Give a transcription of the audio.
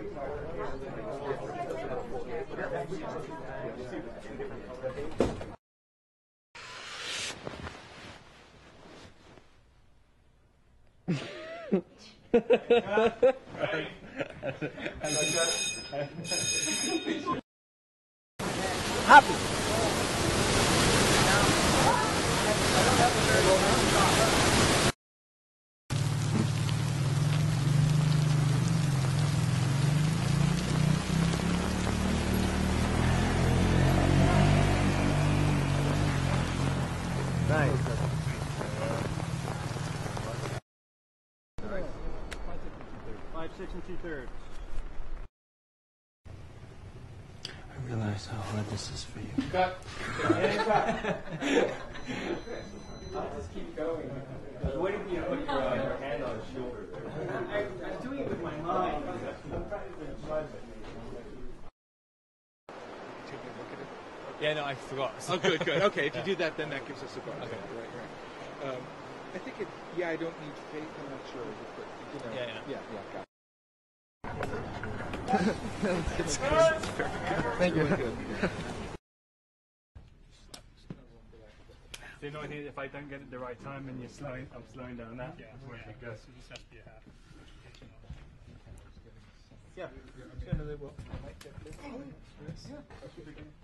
Happy. Nice. 5, 6 2/3. I realize how hard this is for you. Cut. I'll just keep going. I was waiting for you to put your hand on his shoulder there. I was doing it with my mind. I'm trying to describe it. Yeah, no, I forgot. Oh, good, good. Okay, if you do that, then that gives us a bonus. Okay. Right. I think it. Yeah, I don't need faith. I'm not sure. But, you know, Yeah. Got it. Thank you. So you know, if I don't get it the right time and I'm slowing down that. Yeah, where it goes. So you just have to be half. Yeah. Yeah, no, they will. Yeah.